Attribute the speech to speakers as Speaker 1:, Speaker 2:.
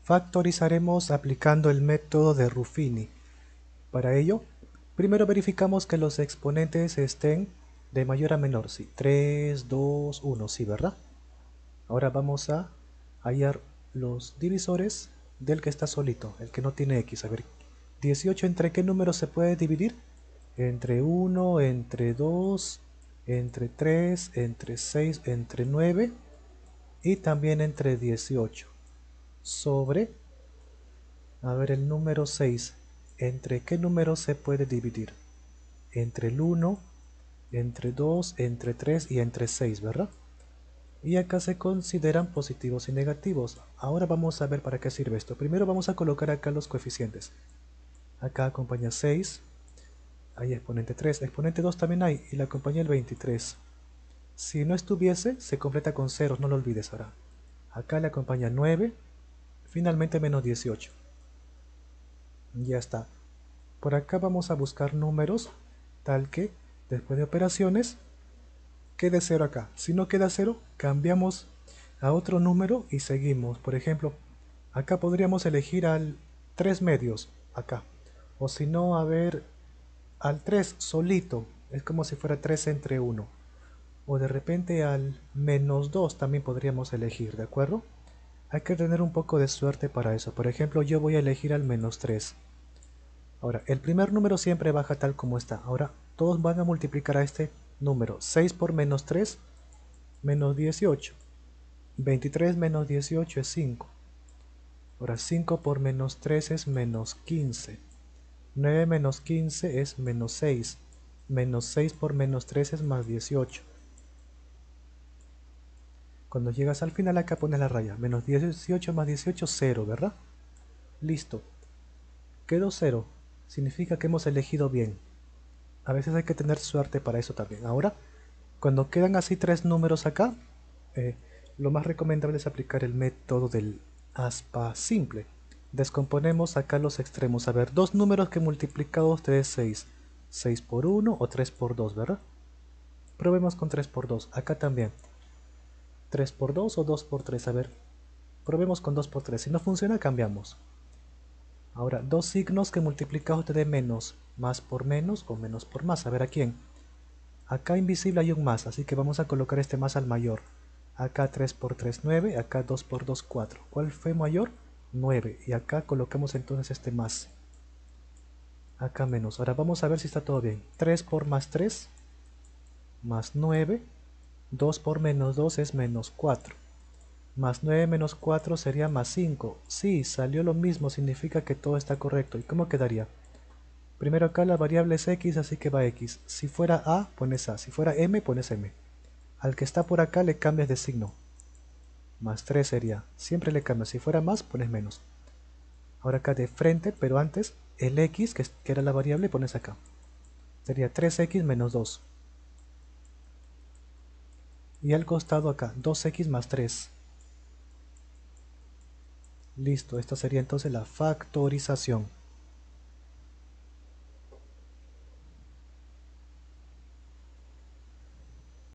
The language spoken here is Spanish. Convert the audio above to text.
Speaker 1: Factorizaremos aplicando el método de Ruffini. Para ello, primero verificamos que los exponentes estén de mayor a menor. Sí, 3, 2, 1, sí, ¿verdad? Ahora vamos a hallar los divisores del que está solito, el que no tiene x. A ver, 18 ¿entre qué números se puede dividir? Entre 1, entre 2, entre 3, entre 6, entre 9 y también entre 18. Sobre, a ver, el número 6. ¿Entre qué números se puede dividir? Entre el 1, entre 2, entre 3 y entre 6, ¿verdad? Y acá se consideran positivos y negativos. Ahora vamos a ver para qué sirve esto. Primero vamos a colocar acá los coeficientes. Acá acompaña 6, hay exponente 3, exponente 2 también hay y le acompaña el 23. Si no estuviese, se completa con ceros, no lo olvides ahora. Acá le acompaña 9, finalmente menos 18. Ya está. Por acá vamos a buscar números tal que después de operaciones quede 0 acá. Si no queda 0, cambiamos a otro número y seguimos. Por ejemplo, acá podríamos elegir al 3 medios, acá. O si no, a ver, al 3 solito. Es como si fuera 3 entre 1. O de repente al menos 2 también podríamos elegir, ¿de acuerdo? Hay que tener un poco de suerte para eso. Por ejemplo, yo voy a elegir al menos 3. Ahora, el primer número siempre baja tal como está. Ahora, todos van a multiplicar a este número. 6 por menos 3, menos 18. 23 menos 18 es 5. Ahora, 5 por menos 3 es menos 15. 9 menos 15 es menos 6. Menos 6 por menos 3 es más 18. Cuando llegas al final acá pones la raya. Menos 18 más 18, 0, ¿verdad? Listo. Quedó 0. Significa que hemos elegido bien. A veces hay que tener suerte para eso también. Ahora, cuando quedan así tres números acá, eh, lo más recomendable es aplicar el método del aspa simple. Descomponemos acá los extremos. A ver, dos números que multiplicados te dé 6. 6 por 1 o 3 por 2, ¿verdad? Probemos con 3 por 2. Acá también. 3 por 2 o 2 por 3. A ver, probemos con 2 por 3. Si no funciona, cambiamos. Ahora, dos signos que multiplicados te dé menos. Más por menos o menos por más. A ver, ¿a quién? Acá invisible hay un más, así que vamos a colocar este más al mayor. Acá 3 por 3, 9, acá 2 por 2, 4. ¿Cuál fue mayor? 9. Y acá colocamos entonces este más. Acá menos. Ahora vamos a ver si está todo bien. 3 por más 3, más 9. 2 por menos 2 es menos 4. Más 9 menos 4 sería más 5. Sí, salió lo mismo, significa que todo está correcto. ¿Y cómo quedaría? Primero acá la variable es x, así que va x. Si fuera a, pones a. Si fuera m, pones m. Al que está por acá le cambias de signo. Más 3 sería. Siempre le cambias. Si fuera más, pones menos. Ahora acá de frente, pero antes, el x, que era la variable, pones acá. Sería 3x menos 2. Y al costado acá, 2x más 3. Listo, esta sería entonces la factorización.